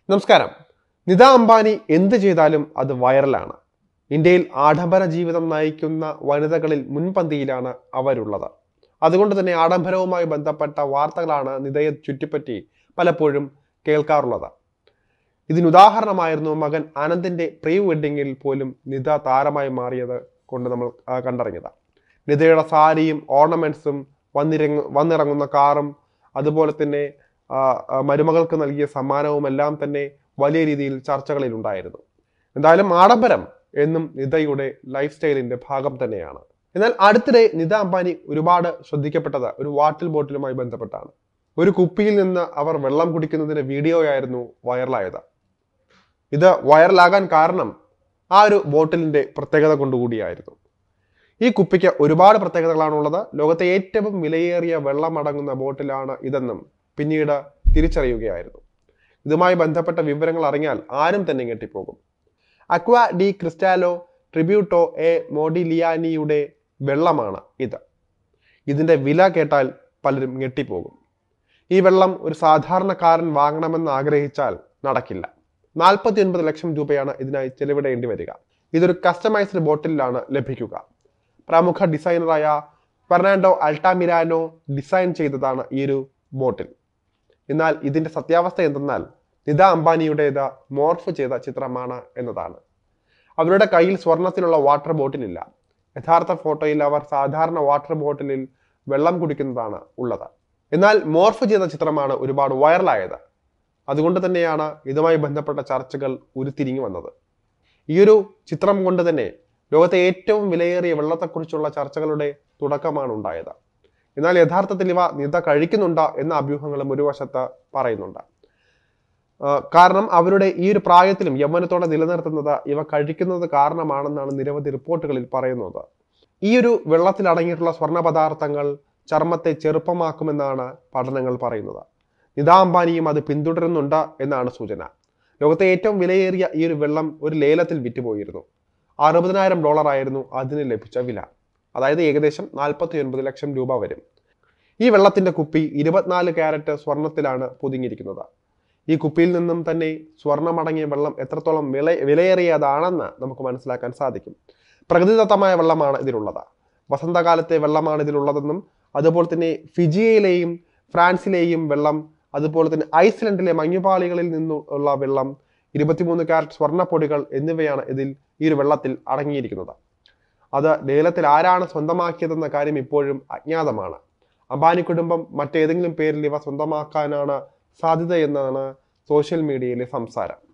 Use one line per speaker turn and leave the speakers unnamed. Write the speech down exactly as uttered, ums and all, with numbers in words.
നമസ്കാരം. നിത അംബാനി എന്ത് ചെയ്താലും അത് വൈറലാണ്. ഇന്ത്യയിൽ ആഡംബര ജീവിതം നയിക്കുന്ന വനിതകളിൽ മുൻപന്തിയിലാണ് അവരുള്ളത്. അതുകൊണ്ട് തന്നെ ആഡംബരവുമായി ബന്ധപ്പെട്ട വാർത്തകളാണ് നിതയെ ചുറ്റിപ്പറ്റി പലപ്പോഴും കേൾക്കാറുള്ളത്. ഇതിനുദാഹരണമായിരുന്നു മകൻ ആനന്ദിന്റെ പ്രീ വെഡിങ്ങിൽ പോലും നിത താരമായി മാറിയത് കൊണ്ട് നമ്മൾ കണ്ടറിഞ്ഞത്. നിതയുടെ സാരിയും ഓർണമെന്റ്സും വന്നിറങ്ങ വന്നിറങ്ങുന്ന കാറും അതുപോലെ തന്നെ മരുമകൾക്ക് നൽകിയ സമ്മാനവും എല്ലാം തന്നെ വലിയ രീതിയിൽ ചർച്ചകളിൽ ഉണ്ടായിരുന്നു. എന്തായാലും ആഡംബരം എന്നും നിതയുടെ ലൈഫ് സ്റ്റൈലിന്റെ ഭാഗം തന്നെയാണ്. എന്നാൽ അടുത്തിടെ നിത അംബാനി ഒരുപാട് ശ്രദ്ധിക്കപ്പെട്ടത് ഒരു വാട്ടർ ബോട്ടിലുമായി ബന്ധപ്പെട്ടാണ്. ഒരു കുപ്പിയിൽ നിന്ന് അവർ വെള്ളം കുടിക്കുന്നതിന്റെ വീഡിയോയായിരുന്നു വൈറലായത്. ഇത് വൈറലാകാൻ കാരണം ആ ഒരു ബോട്ടിലിന്റെ പ്രത്യേകത കൊണ്ടുകൂടിയായിരുന്നു. ഈ കുപ്പിക്ക് ഒരുപാട് പ്രത്യേകതകളാണുള്ളത്. ലോകത്തെ ഏറ്റവും വിലയേറിയ വെള്ളം അടങ്ങുന്ന ബോട്ടിലാണ് ഇതെന്നും പിന്നീട് തിരിച്ചറിയുകയായിരുന്നു. ഇതുമായി ബന്ധപ്പെട്ട വിവരങ്ങൾ അറിഞ്ഞാൽ ആരും തന്നെ ഞെട്ടിപ്പോകും. Acqua di Cristallo Tributo a മോഡിലിയാനിയുടെ വെള്ളമാണ് ഇത്. ഇതിന്റെ വില കേട്ടാൽ പലരും ഞെട്ടിപ്പോകും. ഈ വെള്ളം ഒരു സാധാരണക്കാരൻ വാങ്ങണമെന്ന് ആഗ്രഹിച്ചാൽ നടക്കില്ല. നാൽപ്പത്തി ഒൻപത് ലക്ഷം രൂപയാണ് ഇതിനായി ചെലവിടേണ്ടി വരിക. ഇതൊരു കസ്റ്റമൈസ്ഡ് ബോട്ടിലാണ് ലഭിക്കുക. പ്രമുഖ ഡിസൈനറായ ഫെർണാണ്ടോ അൾട്ടാമിരാനോ ഡിസൈൻ ചെയ്തതാണ് ഈ ഒരു ബോട്ടിൽ. എന്നാൽ ഇതിന്റെ സത്യാവസ്ഥ എന്തെന്നാൽ നിത അംബാനിയുടേത് മോർഫ് ചെയ്ത ചിത്രമാണ് എന്നതാണ്. അവരുടെ കയ്യിൽ സ്വർണത്തിലുള്ള വാട്ടർ ബോട്ടിലില്ല. യഥാർത്ഥ ഫോട്ടോയിൽ അവർ സാധാരണ വാട്ടർ ബോട്ടിലിൽ വെള്ളം കുടിക്കുന്നതാണ് ഉള്ളത്. എന്നാൽ മോർഫ് ചെയ്ത ചിത്രമാണ് ഒരുപാട് വൈറലായത്. അതുകൊണ്ട് തന്നെയാണ് ഇതുമായി ബന്ധപ്പെട്ട ചർച്ചകൾ ഉരുത്തിരിഞ്ഞു വന്നത്. ഈയൊരു ചിത്രം കൊണ്ട് തന്നെ ലോകത്തെ ഏറ്റവും വിലയേറിയ വെള്ളത്തെക്കുറിച്ചുള്ള ചർച്ചകളുടെ തുടക്കമാണ് ഉണ്ടായത്. എന്നാൽ യഥാർത്ഥത്തിൽ ഇവ നിത കഴിക്കുന്നുണ്ട് എന്ന അഭ്യൂഹങ്ങളും ഒരു വശത്ത് പറയുന്നുണ്ട്. കാരണം അവരുടെ ഈ ഒരു പ്രായത്തിലും യൗവനത്തോടെ നിലനിർത്തുന്നത് ഇവ കഴിക്കുന്നത് കാരണമാണെന്നാണ് നിരവധി റിപ്പോർട്ടുകളിൽ പറയുന്നത്. ഈ ഒരു വെള്ളത്തിൽ അടങ്ങിയിട്ടുള്ള സ്വർണ്ണ പദാർത്ഥങ്ങൾ ചർമ്മത്തെ ചെറുപ്പമാക്കുമെന്നാണ് പഠനങ്ങൾ പറയുന്നത്. നിത അംബാനിയും അത് പിന്തുടരുന്നുണ്ട് എന്നാണ് സൂചന. ലോകത്തെ ഏറ്റവും വിലയേറിയ ഈ ഒരു വെള്ളം ഒരു ലേലത്തിൽ വിറ്റുപോയിരുന്നു. അറുപതിനായിരം ഡോളർ ആയിരുന്നു അതിന് ലഭിച്ച വില. അതായത് ഏകദേശം നാൽപ്പത്തി ഒൻപത് ലക്ഷം രൂപ വരും. ഈ വെള്ളത്തിന്റെ കുപ്പി ഇരുപത്തിനാല് ക്യാരറ്റ് സ്വർണത്തിലാണ് പൊതിഞ്ഞിരിക്കുന്നത്. ഈ കുപ്പിയിൽ നിന്നും തന്നെ സ്വർണ്ണമടങ്ങിയ വെള്ളം എത്രത്തോളം വില വിലയേറിയതാണെന്ന് നമുക്ക് മനസ്സിലാക്കാൻ സാധിക്കും. പ്രകൃതിദത്തമായ വെള്ളമാണ് ഇതിലുള്ളത്. വസന്തകാലത്തെ വെള്ളമാണ് ഇതിലുള്ളതെന്നും അതുപോലെ തന്നെ ഫിജിയയിലെയും ഫ്രാൻസിലെയും വെള്ളം, അതുപോലെ തന്നെ ഐസ്ലൻഡിലെ മഞ്ഞുപാളികളിൽ നിന്നുള്ള വെള്ളം, ഇരുപത്തിമൂന്ന് ക്യാരറ്റ് സ്വർണ്ണപ്പൊടികൾ എന്നിവയാണ് ഇതിൽ ഈ ഒരു വെള്ളത്തിൽ അടങ്ങിയിരിക്കുന്നത്. അത് ലേലത്തിൽ ആരാണ് സ്വന്തമാക്കിയതെന്ന കാര്യം ഇപ്പോഴും അജ്ഞാതമാണ്. അംബാനി കുടുംബം മറ്റേതെങ്കിലും പേരിൽ ഇവ സ്വന്തമാക്കാനാണ് സാധ്യതയെന്നാണ് സോഷ്യൽ മീഡിയയിലെ സംസാരം.